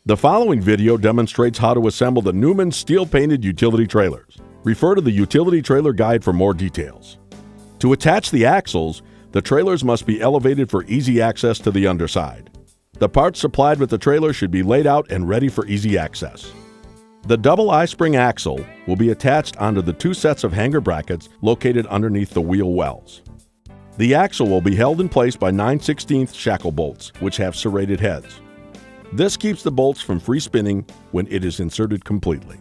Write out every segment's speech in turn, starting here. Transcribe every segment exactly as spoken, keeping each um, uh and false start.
The following video demonstrates how to assemble the Newman steel-painted utility trailers. Refer to the utility trailer guide for more details. To attach the axles, the trailers must be elevated for easy access to the underside. The parts supplied with the trailer should be laid out and ready for easy access. The double I-spring axle will be attached onto the two sets of hanger brackets located underneath the wheel wells. The axle will be held in place by nine sixteenths shackle bolts, which have serrated heads. This keeps the bolts from free spinning when it is inserted completely.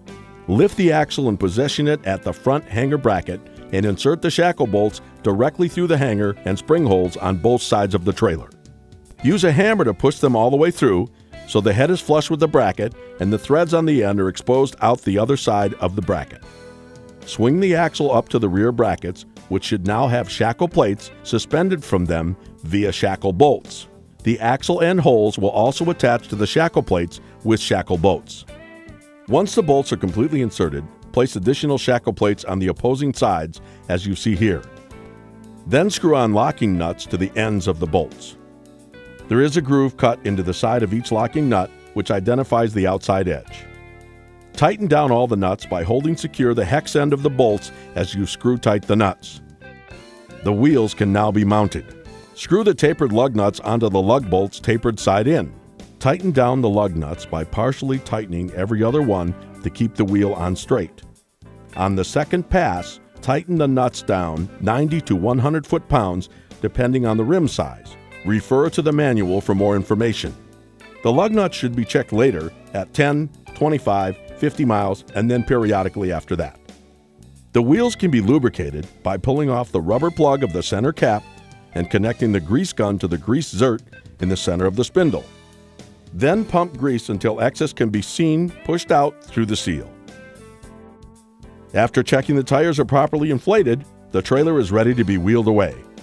Lift the axle and position it at the front hanger bracket and insert the shackle bolts directly through the hanger and spring holes on both sides of the trailer. Use a hammer to push them all the way through so the head is flush with the bracket and the threads on the end are exposed out the other side of the bracket. Swing the axle up to the rear brackets, which should now have shackle plates suspended from them via shackle bolts. The axle end holes will also attach to the shackle plates with shackle bolts. Once the bolts are completely inserted, place additional shackle plates on the opposing sides as you see here. Then screw on locking nuts to the ends of the bolts. There is a groove cut into the side of each locking nut, which identifies the outside edge. Tighten down all the nuts by holding secure the hex end of the bolts as you screw tight the nuts. The wheels can now be mounted. Screw the tapered lug nuts onto the lug bolts tapered side in. Tighten down the lug nuts by partially tightening every other one to keep the wheel on straight. On the second pass, tighten the nuts down ninety to one hundred foot-pounds depending on the rim size. Refer to the manual for more information. The lug nuts should be checked later at ten, twenty-five, fifty miles and then periodically after that. The wheels can be lubricated by pulling off the rubber plug of the center cap and connecting the grease gun to the grease zert in the center of the spindle. Then pump grease until excess can be seen pushed out through the seal. After checking the tires are properly inflated, the trailer is ready to be wheeled away.